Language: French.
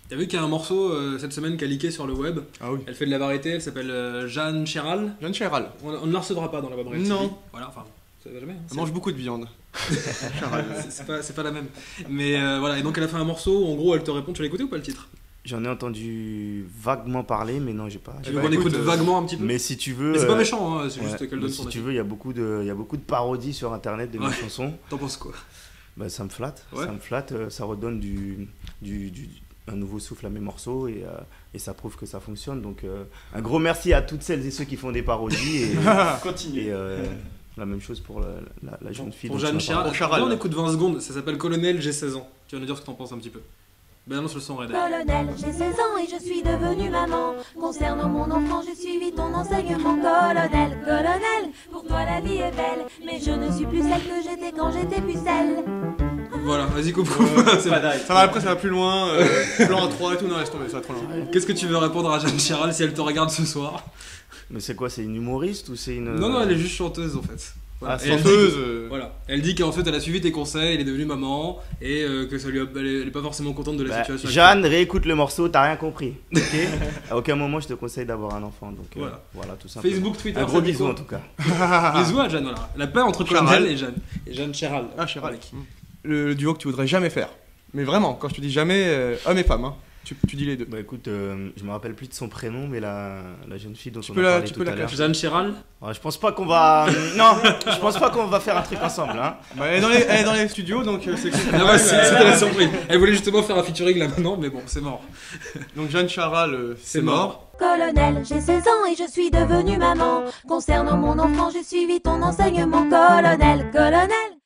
T'as vu qu'il y a un morceau cette semaine qui a leaké sur le web. Ah oui. Elle fait de la variété, elle s'appelle Jeanne Chéral. Jeanne Chéral. On ne la recevra pas dans la web radio. Non. Voilà, enfin, ça va jamais. Hein, Elle mange beaucoup de viande. c'est pas la même. Mais voilà, et donc elle a fait un morceau où en gros elle te répond. Tu l'as écouté ou pas le titre? J'en ai entendu vaguement parler, mais non, j'ai pas. Tu veux qu'on écoute vaguement un petit peu? Mais si tu veux. Mais c'est pas méchant, hein, c'est ouais, juste qu'elle donne son Si avis. tu veux, il y a beaucoup de parodies sur internet de mes chansons. T'en penses quoi? Bah, ça me flatte. Ouais. Ça me flatte. Ça redonne un nouveau souffle à mes morceaux et ça prouve que ça fonctionne. Donc, un gros merci à toutes celles et ceux qui font des parodies. Et, Continue. et la même chose pour la jeune fille. Pour dont tu Jeanne m'as Chéral. parlé. Là, on écoute 20 secondes, ça s'appelle Colonel, j'ai 16 ans. Tu vas nous dire ce que t'en penses un petit peu. Ben annonce le son, Red. Colonel, j'ai 16 ans et je suis devenue maman. Concernant mon enfant, j'ai suivi ton enseignement. Colonel, colonel, pour toi la vie est belle. Mais je ne suis plus celle que j'étais quand j'étais pucelle. Voilà, vas-y, coupe. Ça va, après ça va plus loin. Plan 3 et tout, non, laisse tomber, ça va trop loin. Qu'est-ce que tu veux répondre à Jeanne Chéral si elle te regarde ce soir? Mais c'est quoi? C'est une humoriste ou c'est une. Non, elle est juste chanteuse en fait. Voilà. Ah, Et elle chanteuse. dit voilà. Elle dit qu'en fait elle a suivi tes conseils, elle est devenue maman et que ça lui elle est pas forcément contente de la situation. Jeanne, réécoute le morceau, t'as rien compris. Ok. À aucun moment je te conseille d'avoir un enfant. Donc voilà, tout simplement. Facebook, Twitter. Un gros bisou en tout cas. Bisous à Jeanne, voilà. La paix entre Colonel et Jeanne. Et Jeanne Chéral. Ah, Chéral. Le duo que tu voudrais jamais faire. Mais vraiment, quand je te dis jamais, homme et femme, hein. Tu dis les deux. Bah écoute, je me rappelle plus de son prénom, mais la jeune fille dont Tu on peux a la- parlé tu tout peux la à l'heure. Jeanne Chéral. Ouais, je pense pas qu'on va. Non, je pense pas qu'on va faire un truc ensemble. Hein. Bah, elle est dans les studios, donc c'est Ah ouais, c'était la surprise. Elle voulait justement faire un featuring là maintenant, mais bon, c'est mort. Donc Jeanne Chéral, c'est mort. Colonel, j'ai 16 ans et je suis devenue maman. Concernant mon enfant, j'ai suivi ton enseignement. Colonel, colonel.